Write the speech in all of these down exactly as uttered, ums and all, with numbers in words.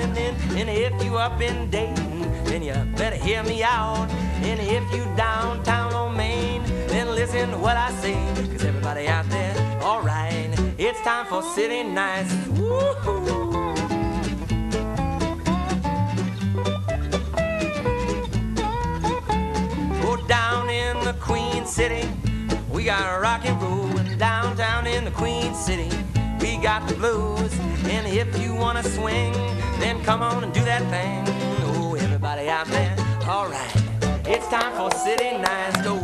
listening. And if you up in Dayton, then you better hear me out. And if you downtown on Main, then listen to what I say. Cause everybody out there, alright, it's time for City Nights. Woo-hoo. Go down in the Queen City, we got rock and roll. And downtown in the Queen City, we got the blues. And if you wanna swing, then come on and do that thing. Oh, everybody out there, alright, it's time for City Nights. Go.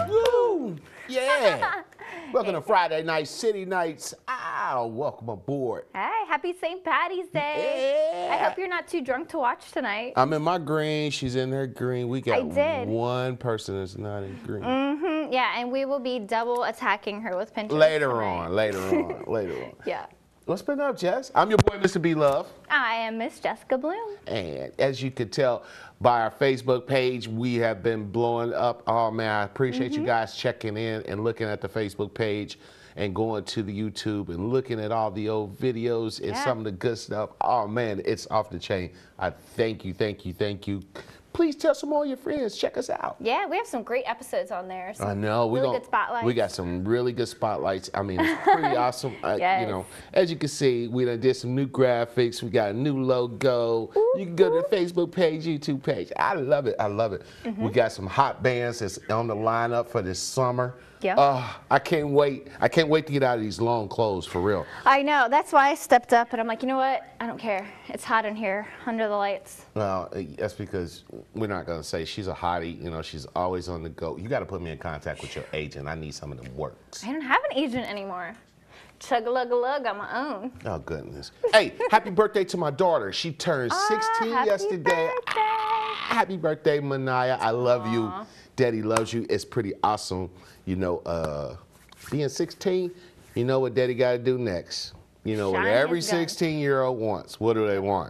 Woo! Yeah. Welcome to Friday Night City Nights. Ah, welcome aboard. Hey, happy Saint Patty's Day. Yeah. I hope you're not too drunk to watch tonight. I'm in my green. She's in her green. We got I did. one person that's not in green. Mm-hmm. Yeah, and we will be double attacking her with Pinterest Later tonight. on, later on, later on. Yeah. What's been up, Jess? I'm your boy, Mister B Love. I am Miss Jessica Bloom. And as you could tell by our Facebook page, we have been blowing up. Oh, man, I appreciate Mm-hmm. you guys checking in and looking at the Facebook page and going to the YouTube and looking at all the old videos and Yeah. some of the good stuff. Oh, man, it's off the chain. I thank you, thank you, thank you. Please tell some more of your friends. Check us out. Yeah, we have some great episodes on there. Some I know. We really gon- good spotlights. We got some really good spotlights. I mean, it's pretty awesome. Uh, Yes. You know, as you can see, we done did some new graphics. We got a new logo. You can go to the Facebook page, YouTube page. I love it. I love it. Mm-hmm. We got some hot bands that's on the lineup for this summer. Yeah. Oh, I can't wait. I can't wait to get out of these long clothes, for real. I know. That's why I stepped up and I'm like, you know what? I don't care. It's hot in here under the lights. Well, uh, that's because we're not going to say she's a hottie. You know, she's always on the go. You got to put me in contact with your agent. I need some of them works. I don't have an agent anymore. Chug-a-lug-a-lug on my own. Oh, goodness. Hey, happy birthday to my daughter. She turned sixteen happy yesterday. birthday. Ah, happy birthday, Manaya. I love you. Daddy loves you. It's pretty awesome. You know, uh, being sixteen, you know what Daddy got to do next. You know what Shine every his gun. sixteen-year-old wants. What do they want?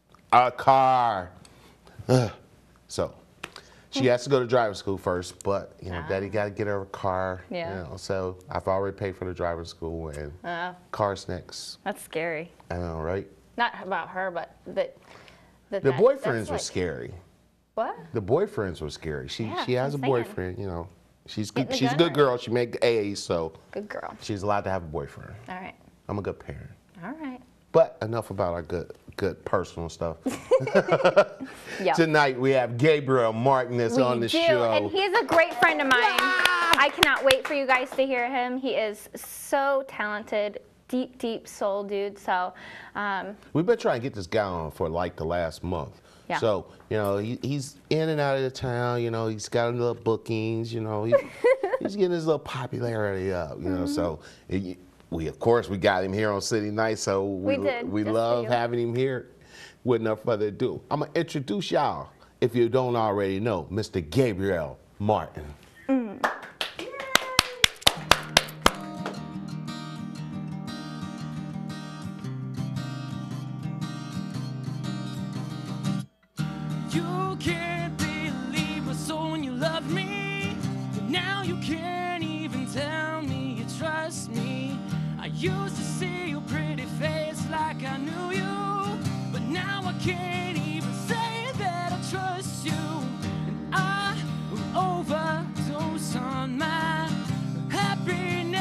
A car. Ugh. So she has to go to driving school first, but, you know, Ah. Daddy got to get her a car. Yeah. You know, so I've already paid for the driving school and Uh, cars next. that's scary. I know, right? Not about her, but that. that The that- boyfriends that's were like- scary. What? The boyfriends were scary. She Yeah, she has a I'm saying. boyfriend, you know. She's good, Getting the she's a gun good right. girl. She make A's, so Good girl. she's allowed to have a boyfriend. All right. I'm a good parent. All right. But enough about our good good personal stuff. Yeah. Tonight we have Gabriel Martin that's We on the do, show. and he's a great friend of mine. I cannot wait for you guys to hear him. He is so talented, deep, deep soul dude. So, um, We've been trying to get this guy on for like the last month. Yeah. So, you know, he, he's in and out of the town, you know, he's got little bookings, you know, he's, he's getting his little popularity up, you know, so it, we, of course, we got him here on City Night, so we, We did, we just for love you. having him here. With no further ado, I'm going to introduce y'all, if you don't already know, Mister Gabriel Martin. You can't believe what's so when you love me, but now you can't even tell me you trust me. I used to see your pretty face like I knew you, but now I can't even say that I trust you. And I will overdose on my happiness,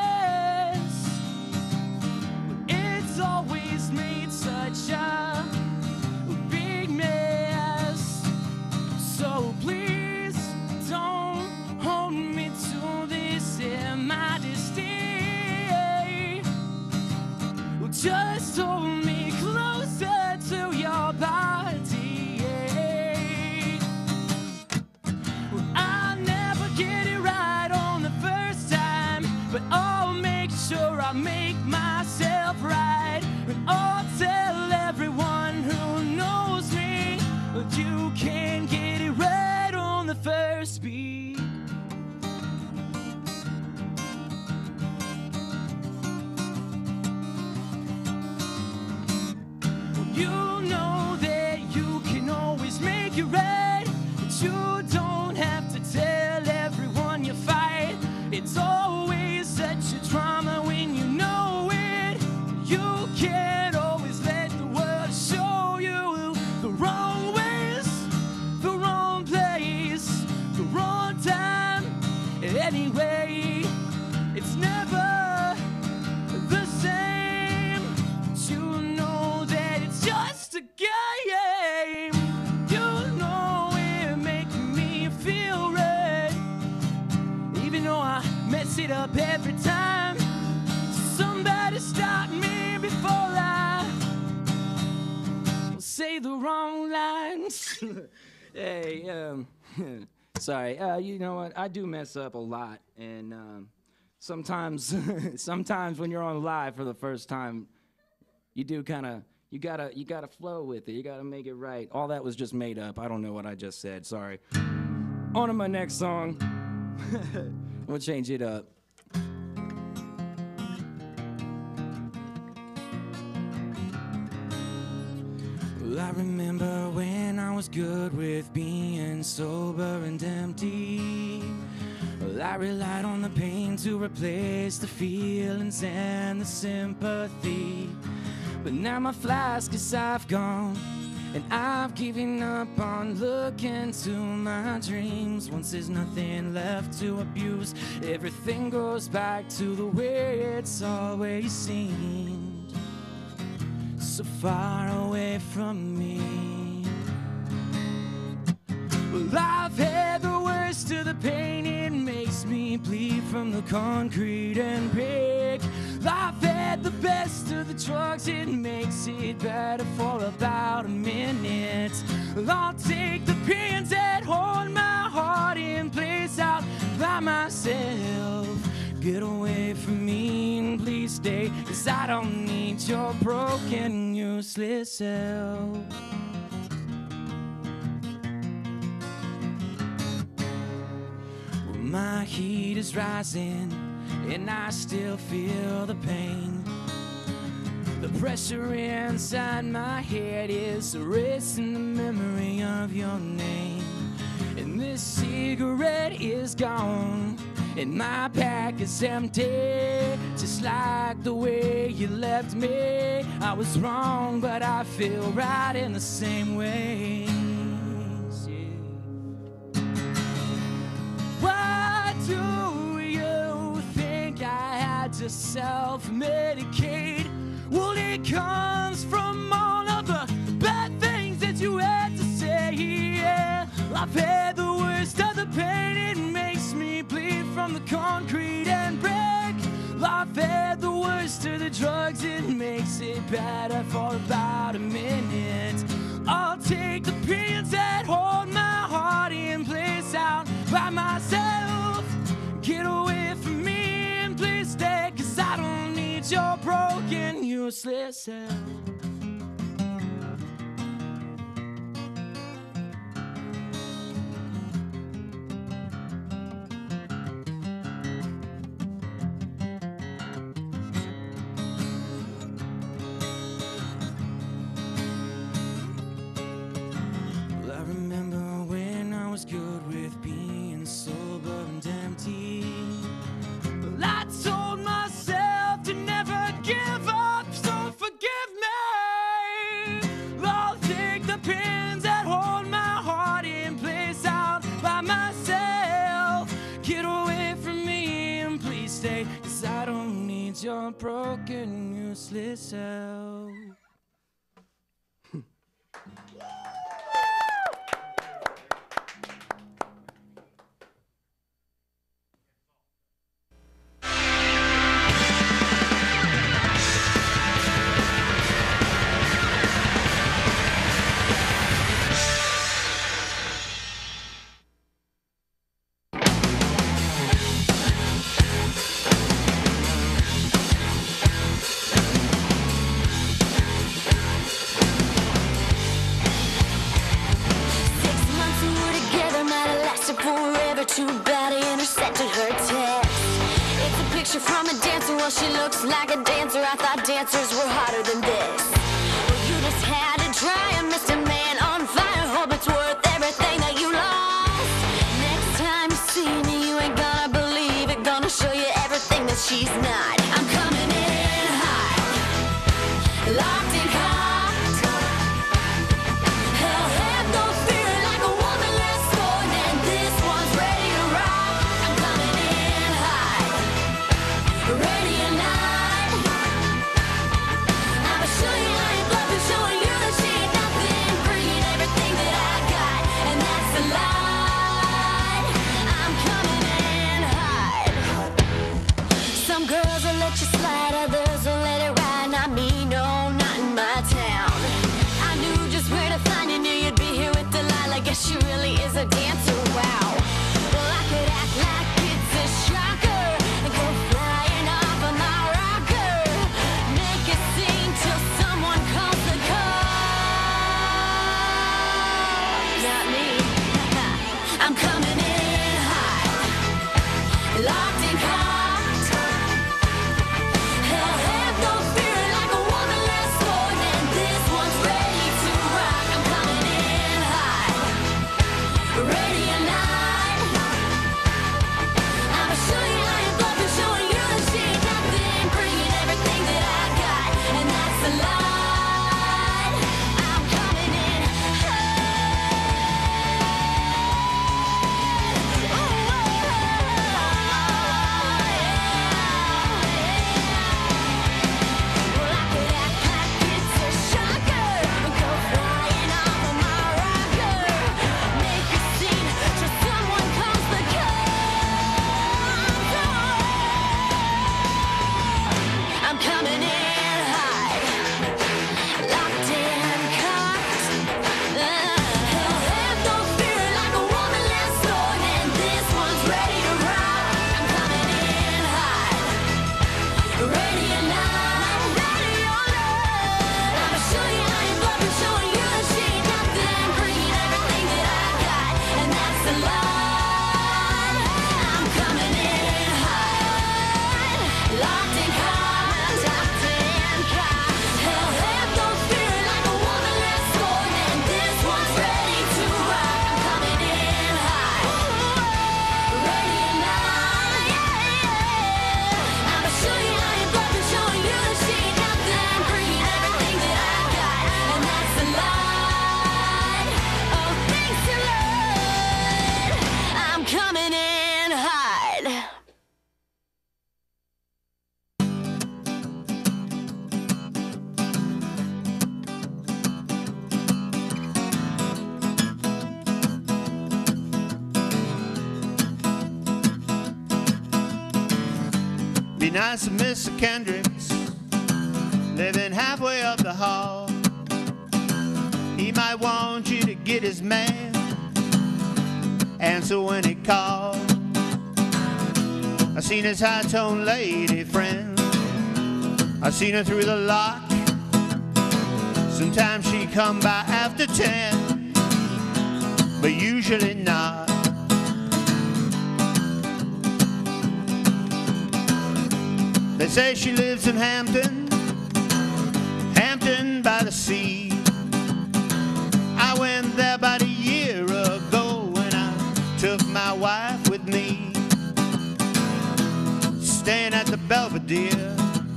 but it's always made such a big mess. So please don't hold me to this immodesty. Just hold me closer to your body. I'll never get it right on the first time, but I'll make sure I make myself right. And I'll tell everyone who knows me, you can't get it right on the first beat. You know that you can always make it right, but you don't have to tell everyone you fight. It's always such a drama when you know it. You can't always let the world show you it up every time. Somebody stop me before I say the wrong lines. Hey, um, sorry. Uh, you know what? I do mess up a lot, and um, sometimes, sometimes when you're on live for the first time, you do kind of, you gotta, you gotta flow with it. You gotta make it right. All that was just made up. I don't know what I just said. Sorry. On to my next song. We'll change it up. Well, I remember when I was good with being sober and empty. Well, I relied on the pain to replace the feelings and the sympathy. But now my flask is half gone, and I've given up on looking to my dreams. Once there's nothing left to abuse, everything goes back to the way it's always seemed. So far away from me. Well, I've had the worst of the pain. It makes me bleed from the concrete and break. I've had the best of the drugs. It makes it better for about a minute. Well, I'll take the pins that hold my heart in place out by myself. Get away from me and please stay, 'cause I don't need your broken, useless self. Well, my heat is rising, and I still feel the pain. The pressure inside my head is erasing the memory of your name. And this cigarette is gone, and my pack is empty, just like the way you left me. I was wrong, but I feel right in the same way. Why do you think I had to self-medicate? Well, it comes from all of the bad things that you had to say. Yeah, I've had the worst of the pain. It makes me bleed from the concrete and break. I've had the worst of the drugs. It makes it better for about a minute. I'll take the pins that hold my heart in place out by myself. Get away from me and please stay, 'cause I don't need your broken, useless self. Good with being sober and empty. Well, I told myself to never give up, so forgive me. I'll take the pins that hold my heart in place out by myself. Get away from me and please stay, 'cause I don't need your broken, useless self. Too bad I intercepted her text. It's a picture from a dancer. Well, she looks like a dancer. I thought dancers were hotter than this. Well, you just had to try and missed a man on fire. Hope it's worth everything that you lost. Next time you see me, you ain't gonna believe it. Gonna show you everything that she's not. I'm coming in hot, locked in hot. Hell, have no fear, like a woman less scorned, and this one's ready to rock. I'm coming in hot, ready or not. I'ma show you how you love and showing you that she ain't nothing, bringing everything that I got, and that's really is a dancer, wow. Well, I could act like it's a shocker and go flying off of my rocker. Make a scene till someone calls the cops. Not me. I'm coming in hot, locked and cocked. Hell, have no fear like a woman less more than this one's ready to rock. I'm coming in hot, ready or not. I'ma show you how you love and showing you that she ain't nothing, bringing everything that I got, and that's a lot. I'm coming in hot. Oh, oh, well, I could act like it's a shocker and go flying off of my rocker. Make a scene till someone calls the cops. I'm coming in hot, locked and cocked. Hell, have no fear like a woman less more than this one's ready to rock. I'm coming in hot, ready or not, ready or not. I'ma show you how you love and showing you that she ain't nothing, bringing everything that I got, and that's a lot. I'm coming in hot, locked and cocked, locked and cocked. Hell, have no fear like a woman less more than this one's ready to rock. I'm coming in hot, ready or not, yeah, yeah. I'ma show you how you love and showing you that she ain't nothing, bringing everything that I got, and that's a lot. Oh, thanks a lot. I'm coming in hot. Be nice to Mister Kendricks, living halfway up the hall. He might want you to get his man, answer when he calls. I seen his high-toned lady friend, I seen her through the lock. Sometimes she come by after ten, but usually not. They say she lives in Hampton, Hampton by the sea. I went there about a year ago and I took my wife with me. Staying at the Belvedere.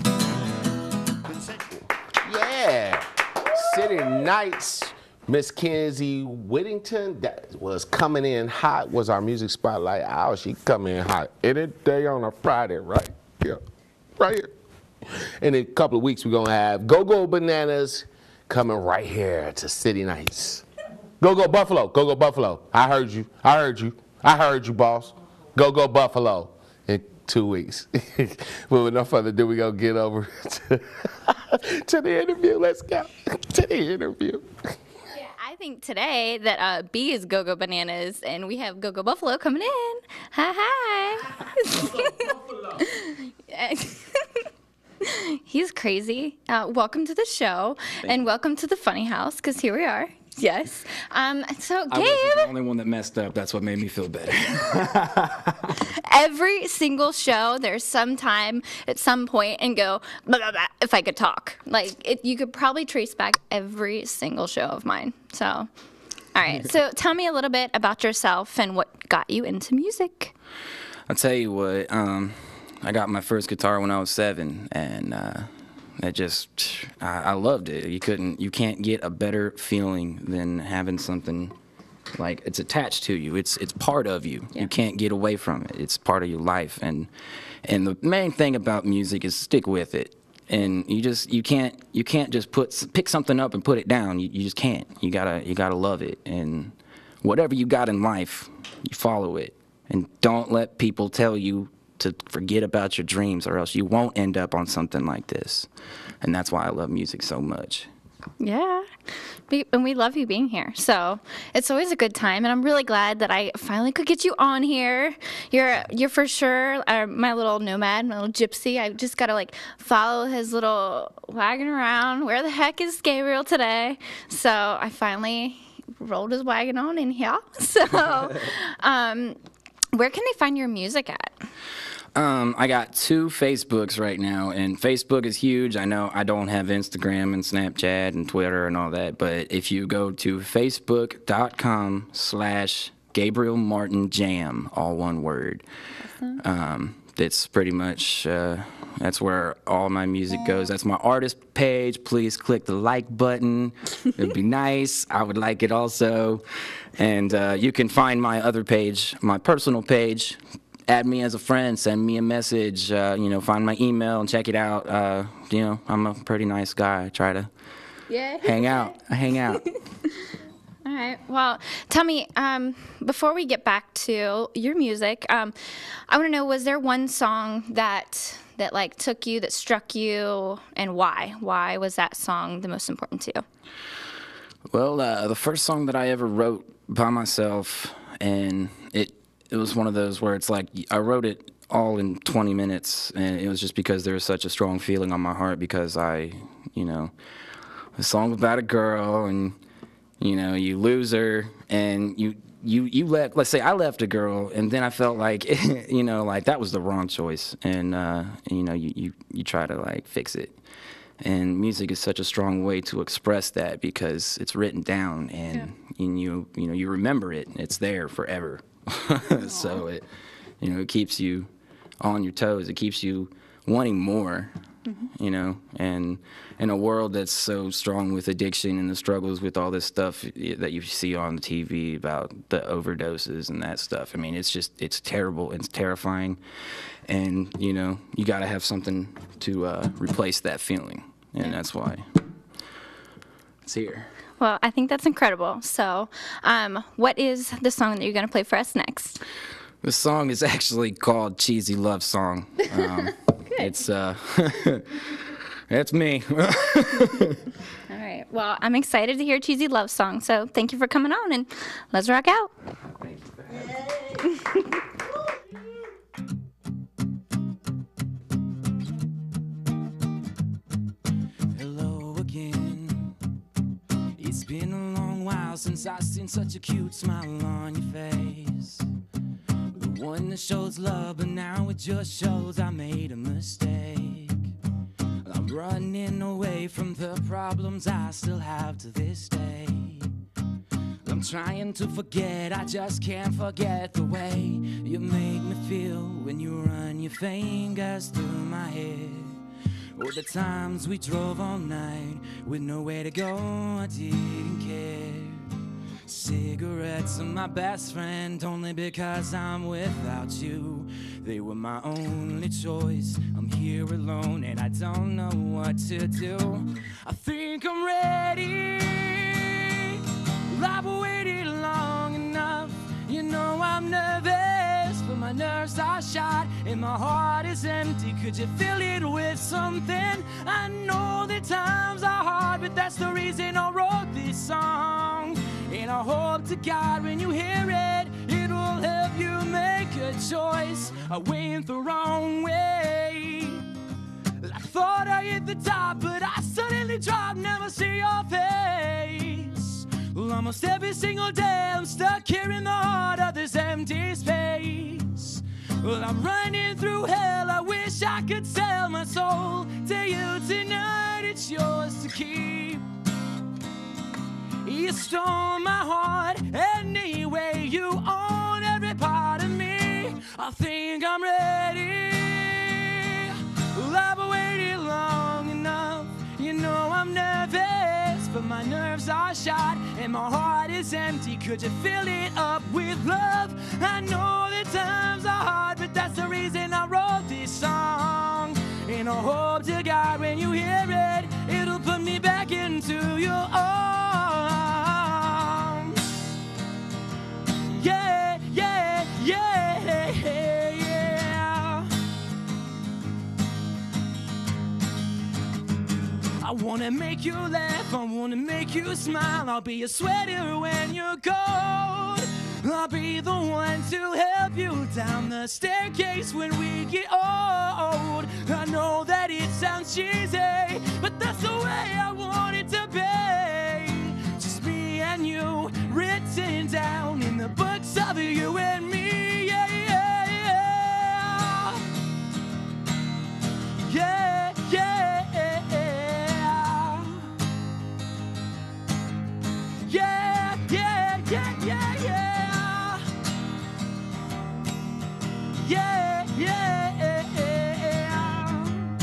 Yeah. City Nights. Miss Kenzie Whittington, that was coming in hot, was our music spotlight hour. She coming in hot any day on a Friday, right? Yeah. Right here. In a couple of weeks, we're going to have Go-Go Bananas coming right here to City Nights. Go-Go Buffalo. Go-Go Buffalo. I heard you. I heard you. I heard you, boss. Go-Go Buffalo in two weeks. But with no further ado, we're going to get over to, to the interview. Let's go to the interview. I think today that uh, B is Go-Go Bananas, and we have Go-Go Buffalo coming in. Hi, hi. He's crazy. Uh, welcome to the show, Thank and you. welcome to the Funny House, because here we are. Yes. Um, so, I wasn't the Gabe, only one that messed up. That's what made me feel better. every single show, there's some time at some point and go, blah, blah, blah, if I could talk. Like, it, you could probably trace back every single show of mine. So, all right. So, tell me a little bit about yourself and what got you into music. I'll tell you what, um, I got my first guitar when I was seven, and uh, it just, I, I loved it. You couldn't, you can't get a better feeling than having something like it's attached to you. It's it's part of you. Yeah. You can't get away from it. It's part of your life, and and the main thing about music is stick with it. And you just you can't you can't just put pick something up and put it down. You you just can't. You gotta you gotta love it, and whatever you got in life, you follow it, and don't let people tell you to forget about your dreams, or else you won't end up on something like this. And that's why I love music so much. Yeah. We, and we love you being here. So it's always a good time. And I'm really glad that I finally could get you on here. You're you're for sure uh, my little nomad, my little gypsy. I just got to like follow his little wagon around. Where the heck is Gabriel today? So I finally rolled his wagon on in here. So um, where can they find your music at? Um, I got two Facebooks right now, and Facebook is huge. I know I don't have Instagram and Snapchat and Twitter and all that, but if you go to facebook.com slash Gabriel Martin Jam, all one word, awesome. um, it's pretty much, uh, that's where all my music goes. That's my artist page. Please click the like button. It'd be nice. I would like it also. And uh, you can find my other page, my personal page. Add me as a friend, send me a message, uh, you know, find my email and check it out. Uh, you know, I'm a pretty nice guy. I try to yeah. hang out. I hang out. All right. Well, tell me, um, before we get back to your music, um, I want to know, was there one song that, that like took you, that struck you, and why? Why was that song the most important to you? Well, uh, the first song that I ever wrote by myself, and it, it was one of those where it's like I wrote it all in twenty minutes, and it was just because there was such a strong feeling on my heart because I, you know, a song about a girl, and, you know, you lose her, and you, you, you left, let's say I left a girl, and then I felt like, you know, like that was the wrong choice, and, uh, and you know, you, you, you try to, like, fix it. And music is such a strong way to express that because it's written down, and, yeah. and you, you know, you remember it, and it's there forever. So it, you know, it keeps you on your toes. It keeps you wanting more, mm-hmm. you know. And in a world that's so strong with addiction and the struggles with all this stuff that you see on the T V about the overdoses and that stuff. I mean, it's just, it's terrible. It's terrifying. And, you know, you got to have something to uh, replace that feeling. And yeah. that's why it's here. Well, I think that's incredible. So, um, what is the song that you're going to play for us next? The song is actually called Cheesy Love Song. Um, it's, uh, it's me. All right. Well, I'm excited to hear Cheesy Love Song. So, thank you for coming on, and let's rock out. Thank you for having me. It's been a long while since I've seen such a cute smile on your face. The one that shows love, but now it just shows I made a mistake. I'm running away from the problems I still have to this day. I'm trying to forget, I just can't forget the way you make me feel when you run your fingers through my hair. Or the times we drove all night with nowhere to go, I didn't care. Cigarettes are my best friend only because I'm without you. They were my only choice. I'm here alone and I don't know what to do. I think I'm ready. Well, I've waited long enough. You know I'm nervous, but my nerves are shot and my heart is empty. Could you fill it with something? I know that times are hard, but that's the reason I wrote this song. And I hope to God when you hear it, it will help you make a choice. I went the wrong way. I thought I hit the top, but I suddenly dropped, never see your face. Well, almost every single day I'm stuck here in the heart of this empty space. Well, I'm running through hell, I wish I could sell my soul to you tonight, it's yours to keep. You stole my heart anyway, you own every part of me. I think I'm ready. Well, I've waited long enough. You know I'm nervous, but my nerves are shot and my heart is empty. Could you fill it up with love? I know that times are hard, but that's the reason I wrote this song. And I hope to God when you hear it, it'll put me back into your arms. Yeah, yeah, yeah, yeah. I want wanna make you laugh, I wanna make you smile. I'll be your sweater when you're cold. I'll be the one to help you down the staircase when we get old. I know that it sounds cheesy, but that's the way I want it to be. Just me and you, written down in the books of you and me. Yeah, yeah, yeah. Yeah, yeah, yeah. Yeah, yeah, yeah, yeah, yeah. Yeah, yeah, yeah.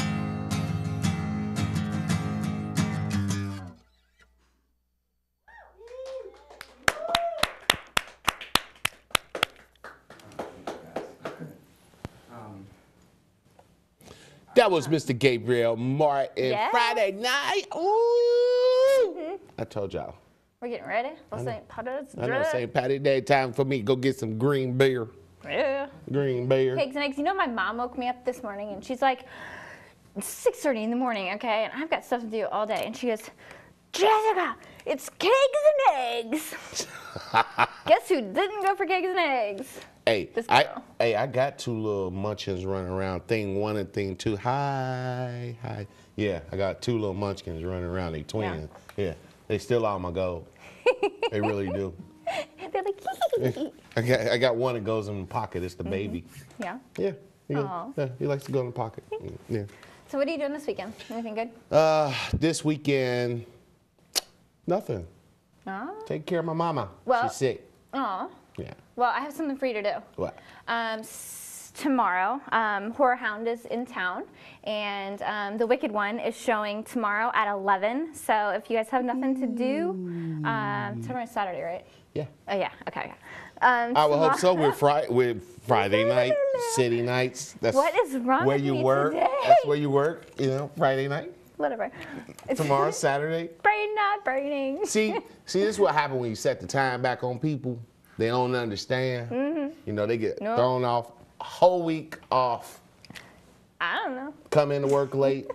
That was Mister Gabriel Martin. Yeah. Friday night. Ooh. Mm-hmm. I told y'all. We're getting ready for Saint Patty's I know Day. Saint Patty's Day time for me to go get some green beer. Yeah. Green beer. Pigs and eggs. You know, my mom woke me up this morning and she's like, it's six thirty in the morning, okay? And I've got stuff to do all day. And she goes, Jessica, it's cakes and eggs. Guess who didn't go for cakes and eggs? Hey, This I girl. hey, I got two little munchkins running around. Thing one and thing two. Hi, hi. Yeah, I got two little munchkins running around. They twins. Yeah, they still are my goal. They really do. They're like, I got I got one that goes in the pocket. It's the baby. yeah. Yeah, he, goes- Aw. yeah, he likes to go in the pocket. Yeah. So what are you doing this weekend? Anything good? Uh, this weekend, nothing. Oh. Take care of my mama. Well- She's sick. Aw. Yeah. Well, I have something for you to do. What? Um, s- tomorrow, um, Horror Hound is in town, and um, The Wicked One is showing tomorrow at eleven. So if you guys have nothing to do, um, tomorrow's Saturday, right? Yeah. Oh yeah. Okay. Okay. Um, I would hope so. tomorrow- With Friday, with Friday night, city nights. That's What is wrong where with you me work. today? That's where you work. You know, Friday night. Whatever. It's Tomorrow, Saturday. brain not burning. See, see, this is what happens when you set the time back on people. They don't understand. Mm-hmm. You know, they get No. thrown off. A whole week off. I don't know. Come into work late.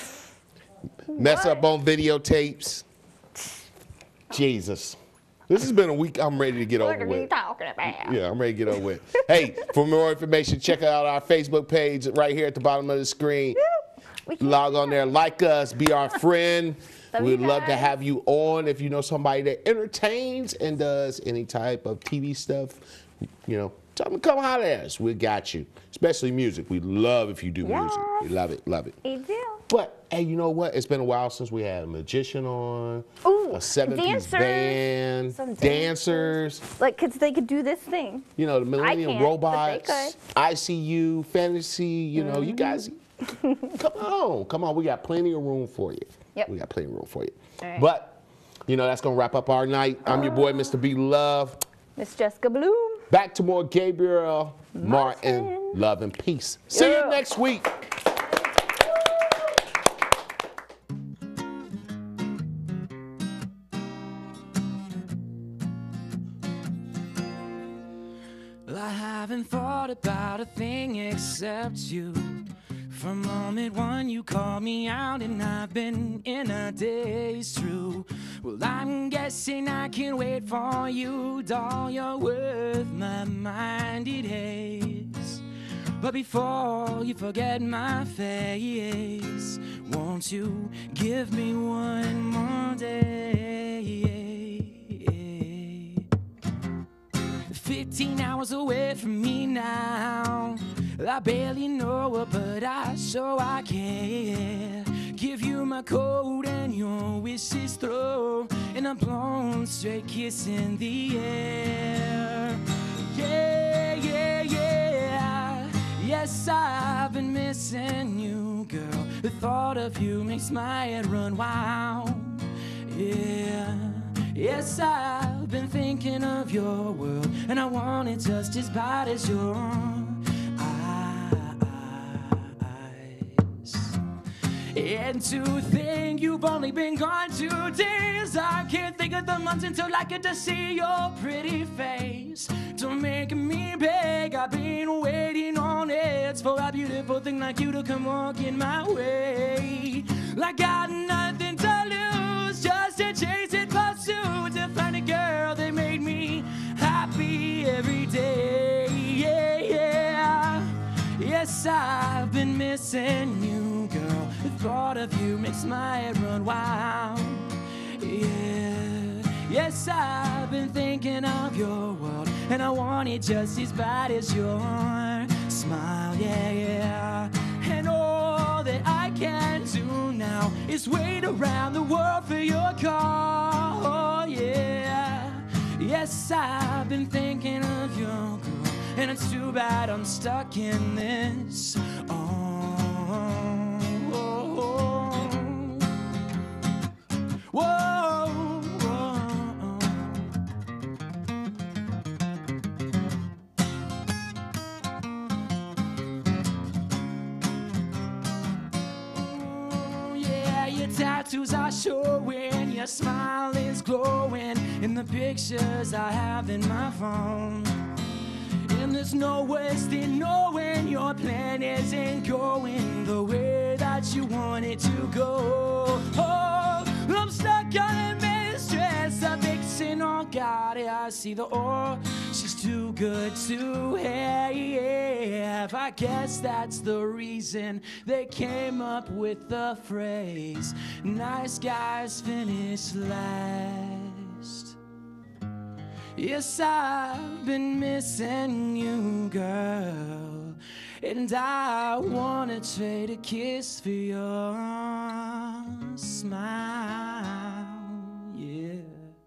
Mess up on videotapes. Jesus. This has been a week I'm ready to get What over are you with. talking about? Yeah, I'm ready to get over with. Hey, for more information, check out our Facebook page right here at the bottom of the screen. We can't Log do on that. there, like us, be our friend. Love We'd you love to guys. have you on if you know somebody that entertains and does any type of T V stuff. You know, tell them to come holler at us. We got you. Especially music. We love if you do music. We Yes. love it, love it. You do. But hey, you know what? It's been a while since we had a magician on, Ooh, a seven-piece dancers. band, Some dancers. Like, cause they could do this thing. You know, the Millennium can't, but they Robots, could. I C U, Fantasy. You know, you guys, come on, come on. We got plenty of room for you. Yep. We got plenty of room for you. All right. But, you know, that's gonna wrap up our night. I'm your boy, Mister B Love. Miss Jessica Bloom. Back to more Gabriel Martin. Martin. Love and peace. See Yeah. you next week. Well, I haven't thought about a thing except you. From moment one, you called me out, and I've been in a daze through. Well, I'm guessing I can wait for you, doll. You're worth my mind, it is. But before you forget my face, won't you give me one more day? Fifteen hours away from me now. I barely know her, but I sure I care. Give you my coat and your wishes throw, and a blown straight kiss in the air. Yeah, yeah, yeah. Yes, I've been missing you, girl. The thought of you makes my head run wild. Yeah. Yes, I've been thinking of your world, and I want it just as bad as your eyes. And to think you've only been gone two days, I can't think of the months until I get to see your pretty face. Don't make me beg, I've been waiting on it for a beautiful thing like you to come walking my way. I got nothing to to chase it, pursue to find a girl that made me happy every day. Yeah, yeah. Yes, I've been missing you, girl. The thought of you makes my head run wild. Yeah. Yes, I've been thinking of your world, and I want it just as bad as your smile. Yeah, yeah. And all that I can do now is wait around the world for your call. Oh, yeah. Yes, I've been thinking of your girl, and it's too bad I'm stuck in this. Oh, oh, oh. Whoa, whoa. Oh, yeah, your tattoos are showing, your smile is glowing in the pictures I have in my phone. And there's no wasting knowing your plan isn't going the way that you want it to go. Oh, I'm stuck on a mistress, a vixen, oh God, yeah, I see the ore. She's too good to have. I guess that's the reason they came up with the phrase, nice guys finish last. Yes, I've been missing you, girl, and I wanna trade a kiss for your smile, yeah.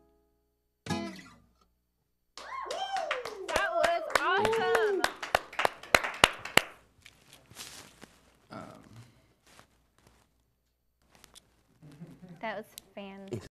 That was awesome. That was fantastic.